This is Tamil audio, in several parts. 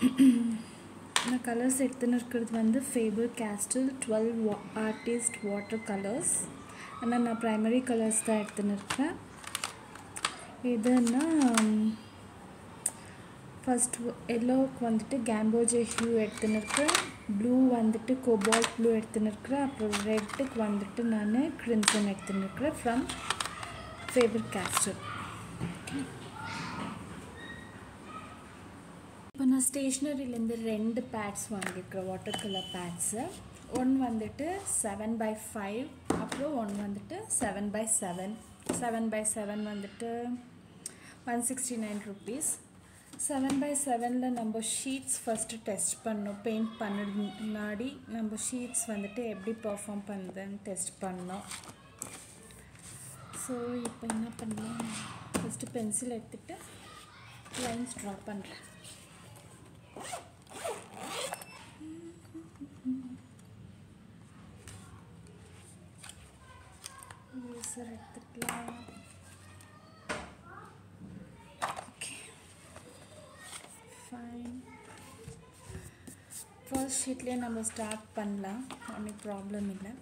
நான் கலர்ஸ் எடுத்துன்னு இருக்கிறது வந்து Faber Castell 12 artist water colours. ஆனால் நான் ப்ரைமரி கலர்ஸ் தான் எடுத்துன்னு இருக்கேன். இதுன்னா ஃபர்ஸ்ட் எல்லோவுக்கு வந்துட்டு கேம்போஜே ஹியூ எடுத்துன்னு இருக்கிறேன், ப்ளூ வந்துட்டு கோபால்ட் ப்ளூ எடுத்துன்னு இருக்கிறேன், அப்புறம் ரெட்டுக்கு வந்துட்டு நான் கிரிம்சன் எடுத்துன்னு இருக்கிறேன் ஃப்ரம் ஃபேபர் கேஸ்டில். இப்போ நான் ஸ்டேஷ்னரியிலேருந்து 2 பேட்ஸ் வாங்கியிருக்கிறேன், வாட்டர் கலர் பேட்ஸு. ஒன்று வந்துட்டு 7x5, அப்புறம் ஒன்று வந்துட்டு 7x7. 7x7 வந்துட்டு 169 rupees. 7x7 நம்ம ஷீட்ஸ் ஃபஸ்ட்டு டெஸ்ட் பண்ணோம். பெயிண்ட் பண்ணுறது முன்னாடி நம்ம ஷீட்ஸ் வந்துட்டு எப்படி பர்ஃபார்ம் பண்ணுதுன்னு டெஸ்ட் பண்ணோம். ஸோ இப்போ என்ன பண்ணலாம், ஃபஸ்ட்டு பென்சில் எடுத்துகிட்டு லைன்ஸ் ட்ரா பண்ணுறேன். லேசர் எடுத்துக்கலாம். Okay fine. ஃபர்ஸ்ட் ஷீட்லேயே நம்ம ஸ்டார்ட் பண்ணலாம், ஒன்றும் ப்ராப்ளம் இல்லை.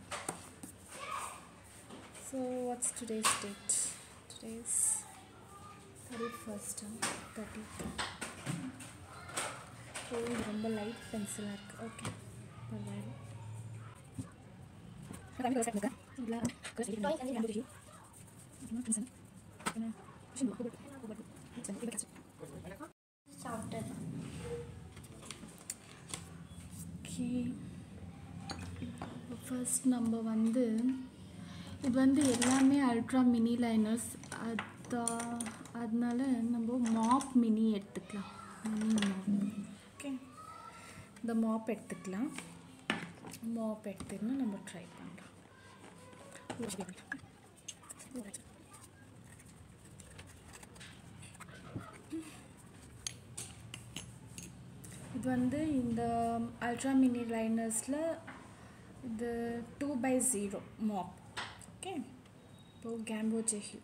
So what's today's date? Today's 31st 30. ஓ இது ரொம்ப லைட் பென்சிலாக இருக்குது. ஓகே பரவாயில்ல. ஓகே ஃபர்ஸ்ட் நம்ம வந்து இது வந்து எல்லாமே அல்ட்ரா மினி லைனர்ஸ், அதனால நம்ம மாப் மினி எடுத்துக்கலாம். Mini mop. ஓகே இந்த மாப் எடுத்துக்கலாம். மாப் எடுத்துன்னு நம்ம ட்ரை பண்ணுறோம். இது வந்து இந்த அல்ட்ரா மினி லைனர்ஸில் இது 2x0 மாப். ஓகே இப்போ கேம்போஜே ஹியூ.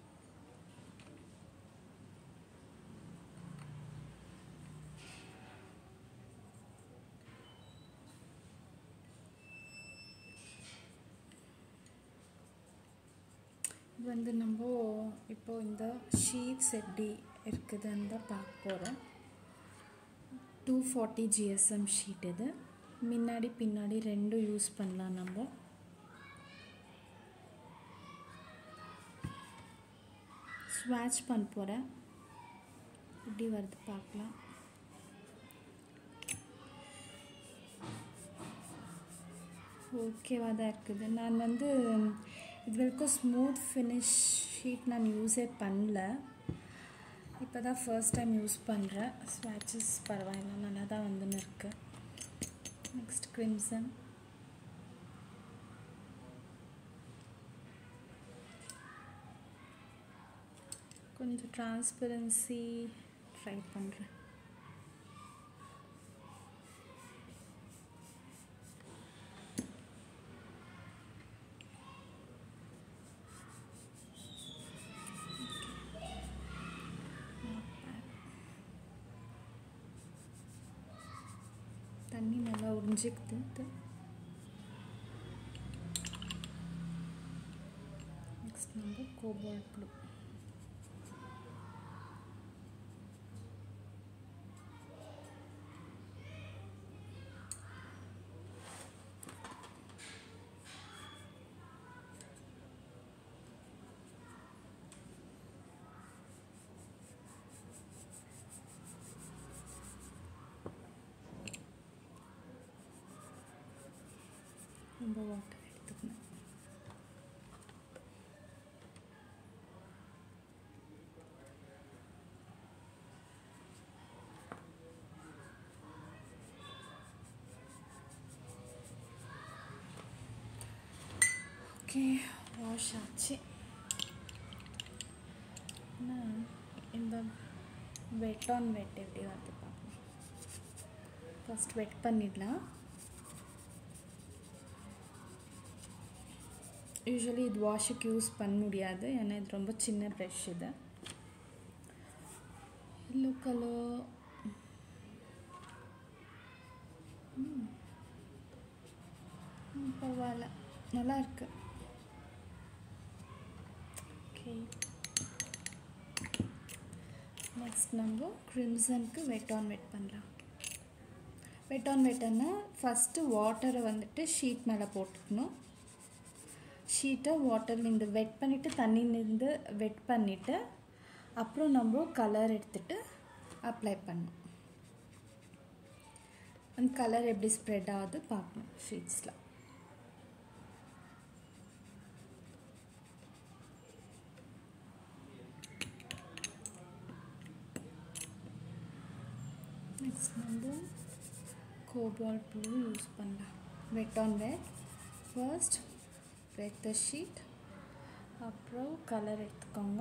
இது வந்து நம்ம இப்போது இந்த ஷீட்ஸ் எப்படி இருக்குதுன்னு தான் பார்க்க போகிறோம். 240 GSM ஷீட் இது. முன்னாடி பின்னாடி ரெண்டும் யூஸ் பண்ணலாம். நம்ம ஸ்வாட்ச் பண்ண போகிறேன், எப்படி வருது பார்க்கலாம். ஓகேவாக தான் இருக்குது. நான் வந்து இது வரைக்கும் ஸ்மூத் ஃபினிஷ் ஷீட் நான் யூஸே பண்ணல, இப்போ தான் ஃபர்ஸ்ட் டைம் யூஸ் பண்ணுறேன். ஸ்வாட்சஸ் பரவாயில்ல, நல்லா தான் வந்துன்னு இருக்கு. Next crimson. கொஞ்சம் டிரான்ஸ்பரன்சி ட்ரை பண்ணுறேன். தண்ணி நல்லா உறிஞ்சிக்குது. நெக்ஸ்ட் நம்ம கோபால்ட் ப்ளூ. ரொம்ப வாட்டர் எடுத்துக்கணும். ஓகே வாஷ் ஆச்சு. இந்த வெட் ஆன் வெட் எப்படி வந்து பார்க்கலாம். ஃபஸ்ட் வெட் பண்ணிடலாம். யூஸ்வலி இது வாஷுக்கு யூஸ் பண்ண முடியாது, ஏன்னா இது ரொம்ப சின்ன ப்ரஷ். இது எல்லோ கலர் பரவாயில்ல, நல்லா இருக்கு. ஓகே, நெக்ஸ்ட் நம்ம க்ரிம்சனுக்கு வெட் ஆன் வெட் பண்ணலாம். வெட் ஆன் வெட்டுன்னா ஃபஸ்ட்டு வாட்டரை வந்துட்டு ஷீட் மேலே போட்டுக்கணும். ஷீட்டை வாட்டர்லேருந்து வெட் பண்ணிவிட்டு தண்ணியிலேருந்து வெட் பண்ணிவிட்டு அப்புறம் நம்ம கலர் எடுத்துகிட்டு அப்ளை பண்ணணும். அந்த கலர் எப்படி ஸ்ப்ரெட் ஆகுது பார்க்கணும் ஷீட்ஸில். நெக்ஸ்ட் நம்ம கோபால்ட் ப்ளூ யூஸ் பண்ணலாம். Wet on wet, first wet the sheet, அப்புறம் கலர் எடுத்துக்கோங்க.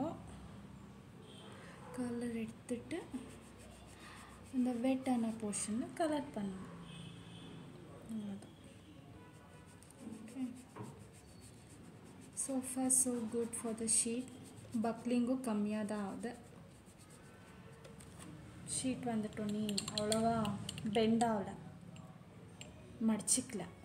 கலர் எடுத்துட்டு இந்த வெட்டான போர்ஷனில் கலர் பண்ணணும். அவ்வளோதான். Okay, so far so good for the sheet. பக்லிங்கும் கம்மியாக தான் ஆகுது. ஷீட் வந்துட்டோன்னே அவ்வளோவா பெண்ட் ஆகலை, மடிச்சிக்கல.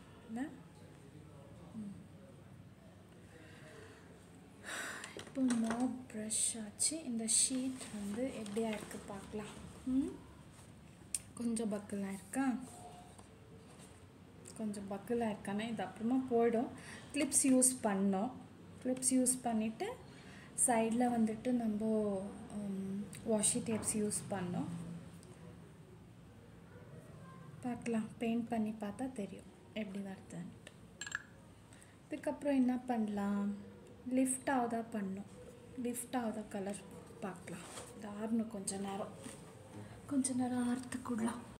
இப்போ மாப் ப்ரஷ் ஆச்சு. இந்த ஷீட் வந்து எப்படியா இருக்கு பார்க்கலாம். கொஞ்சம் பக்கலாக இருக்கா? கொஞ்சம் பக்கலாக இருக்கானே, இது அப்புறமா போய்டும். கிளிப்ஸ் யூஸ் பண்ணோம். கிளிப்ஸ் யூஸ் பண்ணிவிட்டு சைடில் வந்துட்டு நம்ம வாஷி டேப்ஸ் யூஸ் பண்ணோம். பார்க்கலாம், பெயிண்ட் பண்ணி பார்த்தா தெரியும் எப்படி வருதுன்ட்டு. இதுக்கப்புறம் என்ன பண்ணலாம், லிஃப்ட் ஆகுதா பண்ணோம். லிஃப்ட் ஆகுதா கலர் பார்க்கலாம். இது ஆறணும் கொஞ்ச நேரம் ஆறத்துக்குள்ளலாம்.